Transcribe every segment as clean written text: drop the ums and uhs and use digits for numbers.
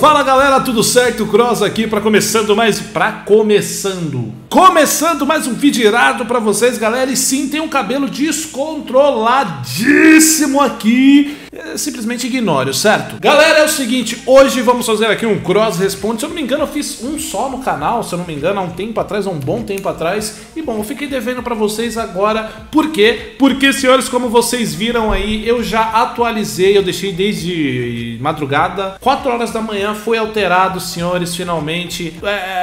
Fala galera, tudo certo? Cross aqui para começando mais um vídeo irado para vocês, galera. E sim, tem um cabelo descontroladíssimo aqui. Simplesmente ignore, certo? Galera, é o seguinte, hoje vamos fazer aqui um Cross Responde. Se eu não me engano, eu fiz um só no canal, se eu não me engano, há um tempo atrás, há um bom tempo atrás. E bom, eu fiquei devendo para vocês agora. Por quê? Porque, senhores, como vocês viram aí, eu já atualizei, eu deixei desde madrugada, 4 horas da manhã foi alterado, senhores, finalmente.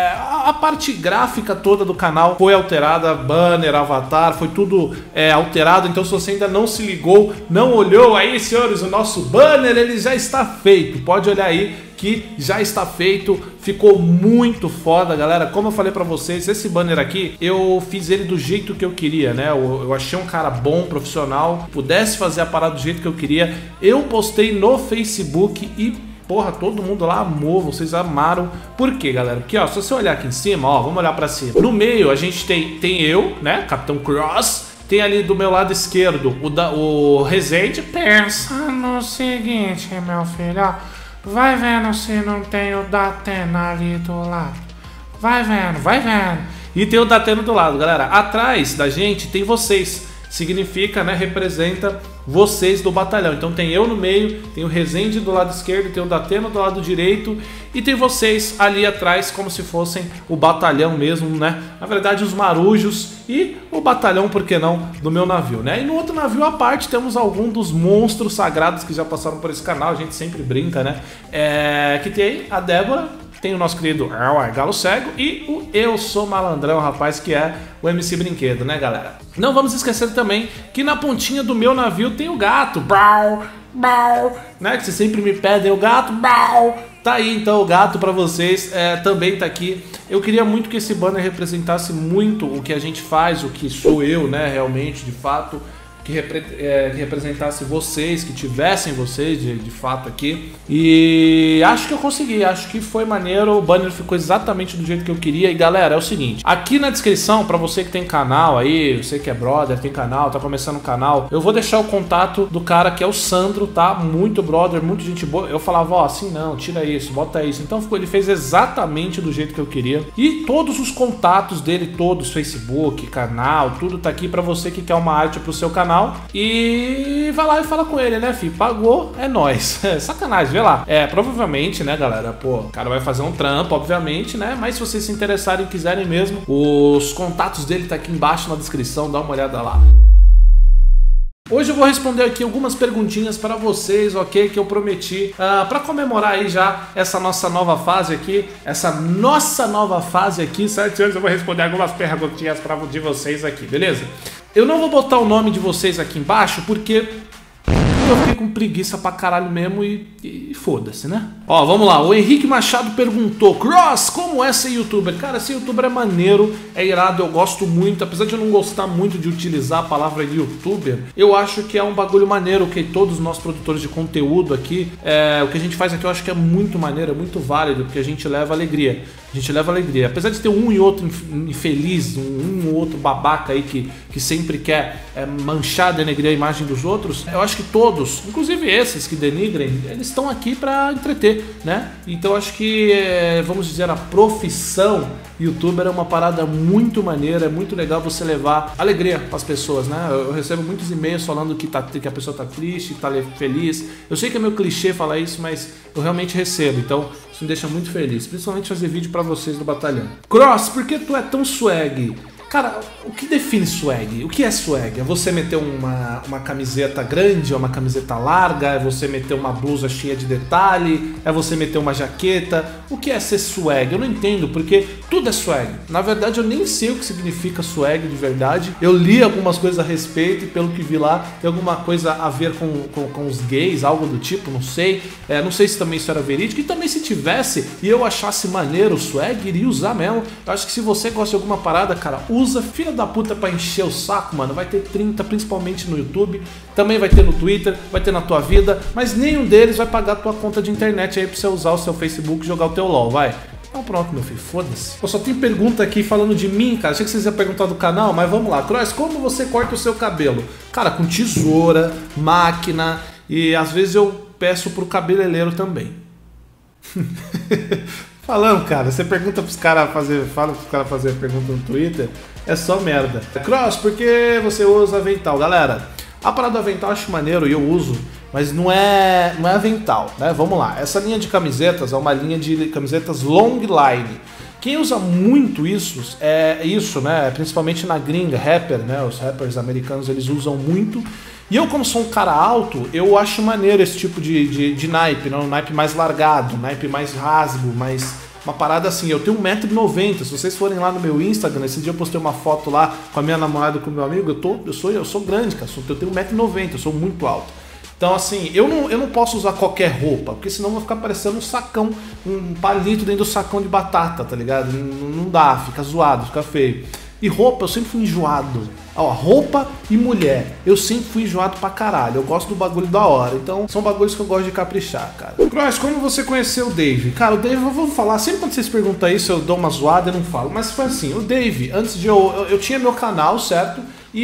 A parte gráfica toda do canal foi alterada, banner, avatar, foi tudo alterado. Então, se você ainda não se ligou, não olhou aí, senhores, o nosso banner, ele já está feito. Pode olhar aí que já está feito, ficou muito foda, galera. Como eu falei pra vocês, esse banner aqui, eu fiz ele do jeito que eu queria, né? Eu achei um cara bom, profissional, pudesse fazer a parada do jeito que eu queria. Eu postei no Facebook e, porra, todo mundo lá amou, vocês amaram. Por quê, galera? Porque, ó, se você olhar aqui em cima, ó, vamos olhar pra cima. No meio, a gente tem eu, né, Capitão Cross. Tem ali do meu lado esquerdo o Rezende. Pensa no seguinte, meu filho, ó. Vai vendo se não tem o Datena ali do lado. Vai vendo, vai vendo. E tem o Datena do lado, galera. Atrás da gente tem vocês. Significa, né, representa vocês do batalhão. Então tem eu no meio, tem o Rezende do lado esquerdo, tem o Datena do lado direito e tem vocês ali atrás como se fossem o batalhão mesmo, né? Na verdade, os marujos e o batalhão, por que não, do meu navio, né? E no outro navio à parte temos algum dos monstros sagrados que já passaram por esse canal, a gente sempre brinca, né? Que tem a Débora, tem o nosso querido Galo Cego e o Eu Sou Malandrão, rapaz, que é o MC Brinquedo, né, galera? Não vamos esquecer também que na pontinha do meu navio tem o gato, Brau, Brau, né? Que vocês sempre me pedem o gato, Brau. Tá aí então o gato pra vocês, também tá aqui. Eu queria muito que esse banner representasse muito o que a gente faz, o que sou eu, né, realmente, de fato. Que representasse vocês, que tivessem vocês de fato aqui. E acho que eu consegui, acho que foi maneiro. O banner ficou exatamente do jeito que eu queria. E galera, é o seguinte, aqui na descrição, pra você que tem canal aí, você que é brother, tem canal, tá começando o canal, eu vou deixar o contato do cara que é o Sandro, tá? Muito brother, muito gente boa. Eu falava, ó, assim não, tira isso, bota isso. Então ele fez exatamente do jeito que eu queria. E todos os contatos dele, todos, Facebook, canal, tudo tá aqui pra você que quer uma arte pro seu canal. E vai lá e fala com ele, né, filho? Pagou, é nóis. Sacanagem, vê lá. Provavelmente, né, galera, pô, o cara vai fazer um trampo, obviamente, né? Mas se vocês se interessarem e quiserem mesmo, os contatos dele tá aqui embaixo na descrição, dá uma olhada lá. Hoje eu vou responder aqui algumas perguntinhas para vocês, ok? Que eu prometi para comemorar aí já essa nossa nova fase aqui, certo, senhores? Eu vou responder algumas perguntinhas de vocês aqui, beleza? Eu não vou botar o nome de vocês aqui embaixo porque eu fiquei com preguiça pra caralho mesmo e foda-se, né? Ó, vamos lá. O Henrique Machado perguntou: Cross, como é ser youtuber? Cara, ser youtuber é maneiro, é irado, eu gosto muito. Apesar de eu não gostar muito de utilizar a palavra youtuber, eu acho que é um bagulho maneiro, que todos nós produtores de conteúdo aqui, o que a gente faz aqui eu acho que é muito maneiro, é muito válido, porque a gente leva alegria. A gente leva alegria. Apesar de ter um e outro infeliz, um ou outro babaca aí que sempre quer manchar, denegrir a imagem dos outros, eu acho que todos, inclusive esses que denigrem, eles estão aqui para entreter, né? Então eu acho que, vamos dizer, a profissão youtuber é uma parada muito maneira, é muito legal você levar alegria para as pessoas, né? Eu recebo muitos e-mails falando que a pessoa tá triste, que tá feliz. Eu sei que é meio clichê falar isso, mas eu realmente recebo, então isso me deixa muito feliz, principalmente fazer vídeo para vocês do batalhão. Cross, por que tu é tão swag? Cara, o que define swag? O que é swag? É você meter uma camiseta grande, ou uma camiseta larga? É você meter uma blusa cheia de detalhe? É você meter uma jaqueta? O que é ser swag? Eu não entendo, porque tudo é swag. Na verdade, eu nem sei o que significa swag de verdade. Eu li algumas coisas a respeito e pelo que vi lá, tem alguma coisa a ver com os gays, algo do tipo, não sei. Não sei se também isso era verídico. E também se tivesse e eu achasse maneiro o swag, iria usar mesmo. Eu acho que se você gosta de alguma parada, cara, usa, filha da puta, pra encher o saco, mano. Vai ter 30, principalmente no YouTube. Também vai ter no Twitter, vai ter na tua vida. Mas nenhum deles vai pagar a tua conta de internet aí pra você usar o seu Facebook e jogar o teu LOL, vai. Então pronto, meu filho, foda-se. Só tem pergunta aqui falando de mim, cara. Achei que vocês iam perguntar do canal, mas vamos lá. Cross, como você corta o seu cabelo? Cara, com tesoura, máquina e às vezes eu peço pro cabeleireiro também. Falando, cara, você pergunta pros caras fazer. Fala pros caras fazer pergunta no Twitter, é só merda. Cross, por que você usa avental? Galera, a parada do avental eu acho maneiro e eu uso, mas não é avental, né? Vamos lá. Essa linha de camisetas é uma linha de camisetas long line. Quem usa muito isso, né? Principalmente na gringa, rapper, né? Os rappers americanos, eles usam muito. E eu, como sou um cara alto, eu acho maneiro esse tipo de naipe, né? Um naipe mais largado, um naipe mais rasgo, mais... Uma parada assim, eu tenho 1,90 m, se vocês forem lá no meu Instagram, esse dia eu postei uma foto lá com a minha namorada e com o meu amigo, eu sou grande, cara, eu tenho 1,90 m, eu sou muito alto. Então assim, eu não posso usar qualquer roupa, porque senão eu vou ficar parecendo um sacão, um palito dentro do sacão de batata, tá ligado? Não dá, fica zoado, fica feio. E roupa, eu sempre fui enjoado. Ó, roupa e mulher, eu sempre fui enjoado pra caralho. Eu gosto do bagulho da hora. Então, são bagulhos que eu gosto de caprichar, cara. Cross, como você conheceu o Dave? Cara, o Dave, eu vou falar, sempre quando vocês perguntam isso, eu dou uma zoada e não falo. Mas foi assim, o Dave, antes de eu tinha meu canal, certo?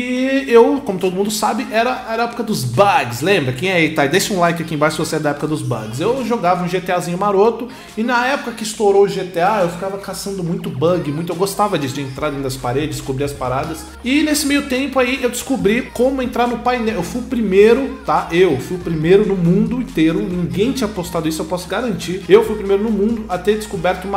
E eu, como todo mundo sabe, era a época dos bugs, lembra? Quem é aí, tá? Deixa um like aqui embaixo se você é da época dos bugs. Eu jogava um GTAzinho maroto, e na época que estourou o GTA, eu ficava caçando muito bug, eu gostava disso, de entrar dentro das paredes, descobrir as paradas. E nesse meio tempo aí, eu descobri como entrar no painel. Eu fui o primeiro, tá? Eu fui o primeiro no mundo inteiro, ninguém tinha postado isso, eu posso garantir. Eu fui o primeiro no mundo a ter descoberto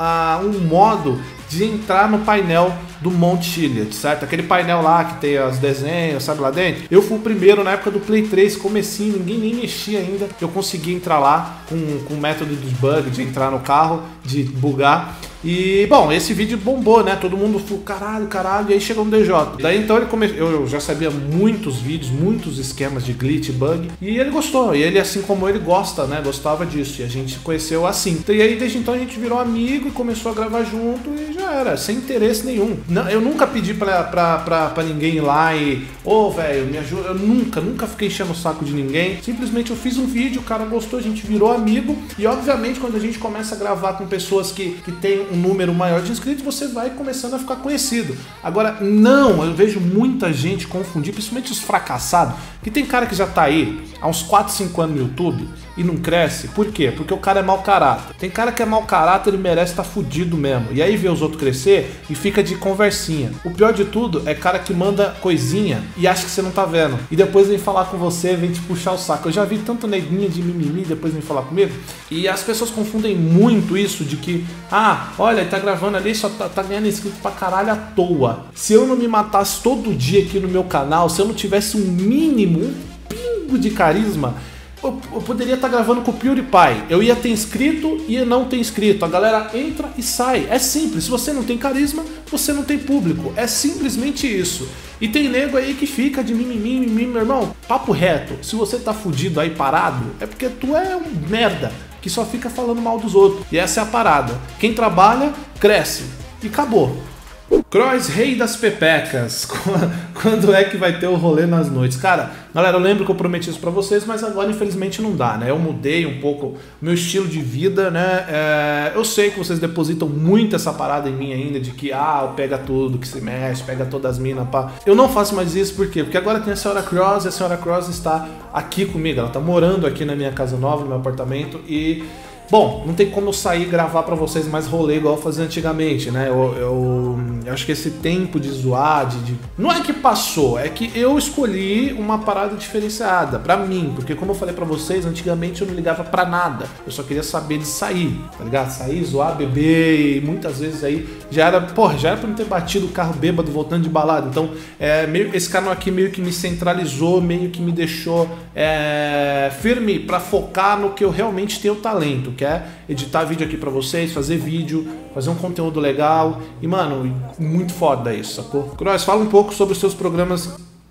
um modo de entrar no painel do Mount Chiliad, certo? Aquele painel lá que tem os desenhos, sabe, lá dentro. Eu fui o primeiro na época do Play 3, comecinho, ninguém nem mexia ainda. Eu consegui entrar lá com o método dos bugs, de entrar no carro, de bugar. E, bom, esse vídeo bombou, né? Todo mundo falou, caralho, e aí chegou no DJ. Daí, então, eu já sabia muitos vídeos, muitos esquemas de glitch, bug, e ele gostou. E ele, assim como ele gosta, né? Gostava disso. E a gente se conheceu assim. E aí, desde então, a gente virou amigo e começou a gravar junto e já era, sem interesse nenhum. Não, eu nunca pedi pra ninguém ir lá e, velho, me ajuda. Eu nunca fiquei enchendo o saco de ninguém. Simplesmente eu fiz um vídeo, o cara gostou, a gente virou amigo. E, obviamente, quando a gente começa a gravar com pessoas que têm um número maior de inscritos, você vai começando a ficar conhecido. Agora, não, eu vejo muita gente confundir, principalmente os fracassados, que tem cara que já tá aí há uns 4, 5 anos no YouTube e não cresce. Por quê? Porque o cara é mau caráter. Tem cara que é mau caráter e merece estar fudido mesmo. E aí vê os outros crescer e fica de conversinha. O pior de tudo é cara que manda coisinha e acha que você não tá vendo. E depois vem falar com você, vem te puxar o saco. Eu já vi tanto neguinha de mimimi depois vem falar comigo. E as pessoas confundem muito isso de que, olha, ele tá gravando ali, só tá ganhando inscrito pra caralho à toa. Se eu não me matasse todo dia aqui no meu canal, se eu não tivesse um mínimo, um pingo de carisma, eu poderia estar gravando com o PewDiePie. Eu ia ter inscrito e não ter inscrito. A galera entra e sai. É simples. Se você não tem carisma, você não tem público. É simplesmente isso. E tem nego aí que fica de mimimi, meu irmão. Papo reto. Se você tá fudido aí parado, é porque tu é um merda que só fica falando mal dos outros. E essa é a parada. Quem trabalha, cresce. E acabou. Cross, rei das pepecas. Quando é que vai ter o rolê nas noites? Cara, galera, eu lembro que eu prometi isso pra vocês, mas agora infelizmente não dá, né? Eu mudei um pouco o meu estilo de vida, né? Eu sei que vocês depositam muito essa parada em mim ainda, de que, pega tudo que se mexe, pega todas as minas, pá. Eu não faço mais isso, por quê? Porque agora tem a senhora Cross, e a senhora Cross está aqui comigo, ela tá morando aqui na minha casa nova, no meu apartamento, e... Bom, não tem como eu sair e gravar pra vocês mais rolê igual eu fazia antigamente, né? Eu acho que esse tempo de zoar, não é que passou, é que eu escolhi uma parada diferenciada pra mim. Porque como eu falei pra vocês, antigamente eu não ligava pra nada. Eu só queria saber de sair, tá ligado? Sair, zoar, beber, e muitas vezes aí já era pra não ter batido o carro bêbado voltando de balada. Então, esse canal aqui meio que me centralizou, meio que me deixou firme pra focar no que eu realmente tenho talento. Que é editar vídeo aqui pra vocês, fazer vídeo, fazer um conteúdo legal. E, mano, muito foda isso, sacou? Cross, fala um pouco sobre os seus programas.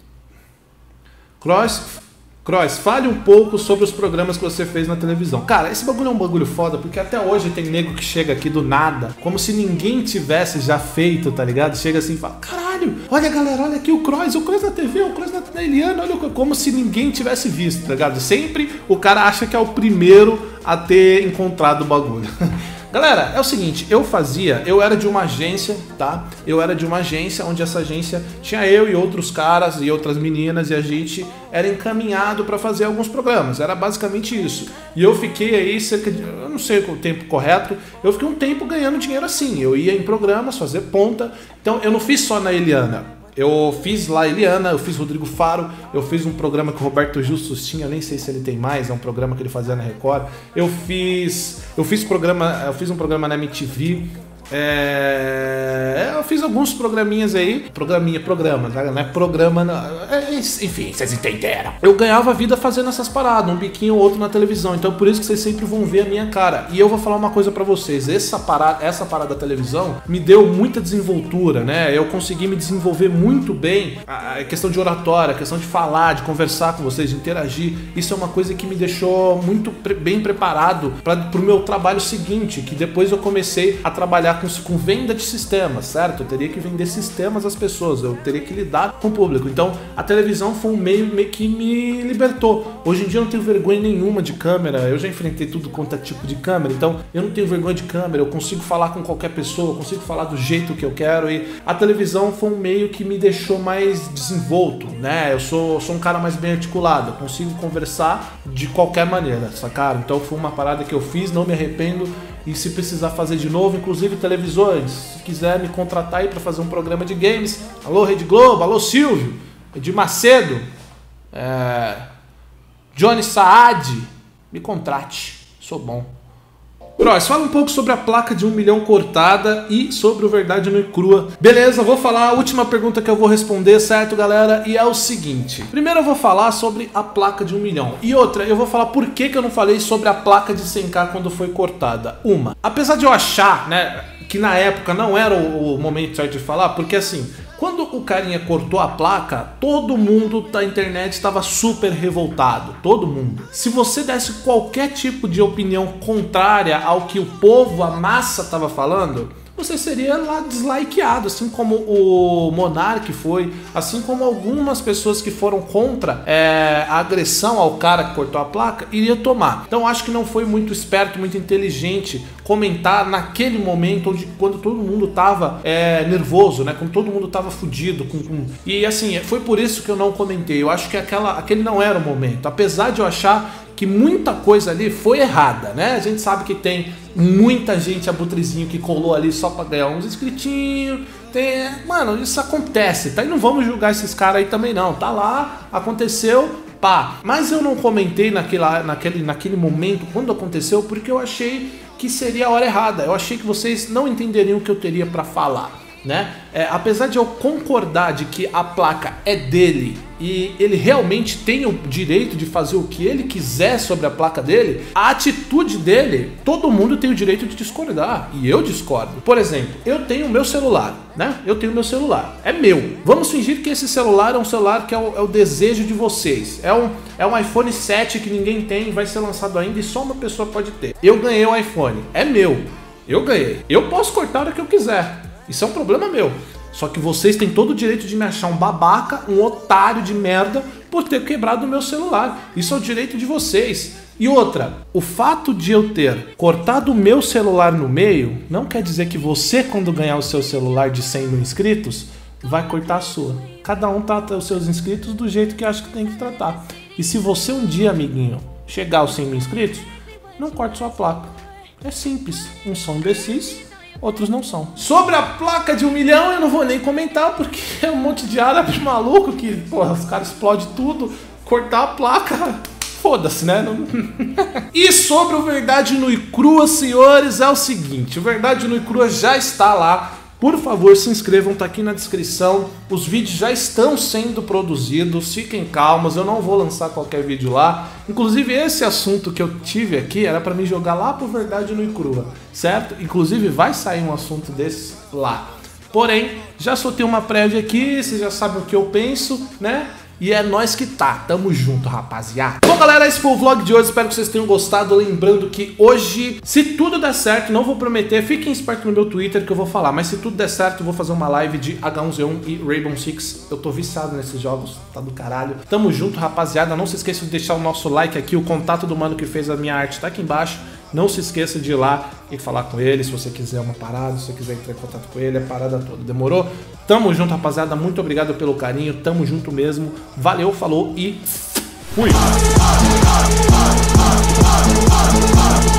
Cross, fale um pouco sobre os programas que você fez na televisão. Cara, esse bagulho é um bagulho foda, porque até hoje tem nego que chega aqui do nada, como se ninguém tivesse já feito, tá ligado? Chega assim e fala, caralho, olha galera, olha aqui o Cross na TV, o Cross na Eliana, olha, como se ninguém tivesse visto, tá ligado? Sempre o cara acha que é o primeiro a ter encontrado o bagulho. Galera, é o seguinte, eu era de uma agência, tá? Eu era de uma agência onde essa agência tinha eu e outros caras e outras meninas e a gente era encaminhado para fazer alguns programas, era basicamente isso. E eu fiquei aí cerca de, eu não sei o tempo correto, eu fiquei um tempo ganhando dinheiro assim, eu ia em programas fazer ponta, então eu não fiz só na Eliana. Eu fiz lá Eliana, eu fiz Rodrigo Faro, eu fiz um programa que o Roberto Justus tinha, eu nem sei se ele tem mais, é um programa que ele fazia na Record. Eu fiz um programa na MTV. Eu fiz alguns programinhas aí. Programa, não é programa. Não. Enfim, vocês entenderam. Eu ganhava vida fazendo essas paradas, um biquinho ou outro na televisão. Então por isso que vocês sempre vão ver a minha cara. E eu vou falar uma coisa pra vocês: essa parada da televisão me deu muita desenvoltura, né? Eu consegui me desenvolver muito bem. A questão de oratória, a questão de falar, de conversar com vocês, de interagir. Isso é uma coisa que me deixou muito bem preparado pro meu trabalho seguinte, que depois eu comecei a trabalhar com venda de sistemas, certo? Eu teria que vender sistemas às pessoas, eu teria que lidar com o público. Então, a televisão foi um meio que me libertou. Hoje em dia eu não tenho vergonha nenhuma de câmera, eu já enfrentei tudo quanto é tipo de câmera, então eu não tenho vergonha de câmera, eu consigo falar com qualquer pessoa, eu consigo falar do jeito que eu quero e a televisão foi um meio que me deixou mais desenvolto, né? Eu sou um cara mais bem articulado, eu consigo conversar de qualquer maneira, sacaram? Então foi uma parada que eu fiz, não me arrependo. E se precisar fazer de novo, inclusive televisores, se quiser me contratar aí para fazer um programa de games, alô Rede Globo, alô Silvio, Edir Macedo, Johnny Saad, me contrate, sou bom. Bros, fala um pouco sobre a placa de 1 milhão cortada e sobre o Verdade Nua e Crua. Beleza, vou falar a última pergunta que eu vou responder, certo, galera? E é o seguinte. Primeiro eu vou falar sobre a placa de 1 milhão. E outra, eu vou falar por que eu não falei sobre a placa de 100k quando foi cortada. Apesar de eu achar, né, que na época não era o momento certo de falar, porque assim, quando o carinha cortou a placa, todo mundo da internet estava super revoltado, todo mundo. Se você desse qualquer tipo de opinião contrária ao que o povo, a massa estava falando, você seria lá deslikeado, assim como o Monark foi, assim como algumas pessoas que foram contra a agressão ao cara que cortou a placa, iria tomar. Então acho que não foi muito esperto, muito inteligente comentar naquele momento quando todo mundo tava nervoso, né? Quando todo mundo tava fudido. E assim, foi por isso que eu não comentei. Eu acho que aquele não era o momento. Apesar de eu achar que muita coisa ali foi errada, né? A gente sabe que tem muita gente abutrezinho que colou ali só pra ganhar uns inscritinhos. Mano, isso acontece, tá? E não vamos julgar esses caras aí também não. Tá lá, aconteceu, pá. Mas eu não comentei naquele momento, quando aconteceu, porque eu achei que seria a hora errada. Eu achei que vocês não entenderiam o que eu teria pra falar, né? Apesar de eu concordar de que a placa é dele e ele realmente tem o direito de fazer o que ele quiser sobre a placa dele, a atitude dele, todo mundo tem o direito de discordar, e eu discordo. Por exemplo, eu tenho o meu celular, né? Eu tenho o meu celular, é meu. Vamos fingir que esse celular é um celular que é o desejo de vocês. É um iPhone 7 que ninguém tem, vai ser lançado ainda e só uma pessoa pode ter. Eu ganhei o iPhone, é meu. Eu ganhei. Eu posso cortar a hora que eu quiser. Isso é um problema meu. Só que vocês têm todo o direito de me achar um babaca, um otário de merda por ter quebrado o meu celular. Isso é o direito de vocês. E outra, o fato de eu ter cortado o meu celular no meio não quer dizer que você, quando ganhar o seu celular de 100 mil inscritos, vai cortar a sua. Cada um trata os seus inscritos do jeito que acha que tem que tratar. E se você um dia, amiguinho, chegar aos 100 mil inscritos, não corte sua placa. É simples. Uns são imbecis, outros não são. Sobre a placa de 1 milhão eu não vou nem comentar, porque é um monte de árabe maluco que, porra, os caras explodem tudo, cortar a placa, foda-se, né? E sobre o Verdade Nua e Crua, senhores, é o seguinte, o Verdade Nua e Crua já está lá. Por favor, se inscrevam, tá aqui na descrição. Os vídeos já estão sendo produzidos, fiquem calmos, eu não vou lançar qualquer vídeo lá. Inclusive, esse assunto que eu tive aqui era pra me jogar lá pro Verdade Nua e Crua, certo? Inclusive, vai sair um assunto desse lá. Porém, já soltei uma prévia aqui, vocês já sabem o que eu penso, né? E é nóis que tá, tamo junto, rapaziada. Bom, galera, esse foi o vlog de hoje, espero que vocês tenham gostado. Lembrando que hoje, se tudo der certo, não vou prometer, fiquem espertos no meu Twitter que eu vou falar, mas se tudo der certo, eu vou fazer uma live de H1Z1 e Rainbow Six. Eu tô viciado nesses jogos, tá do caralho. Tamo junto, rapaziada, não se esqueçam de deixar o nosso like aqui, o contato do mano que fez a minha arte tá aqui embaixo. Não se esqueça de ir lá e falar com ele se você quiser uma parada, se você quiser entrar em contato com ele, a parada toda. Demorou? Tamo junto, rapaziada. Muito obrigado pelo carinho. Tamo junto mesmo. Valeu, falou e fui!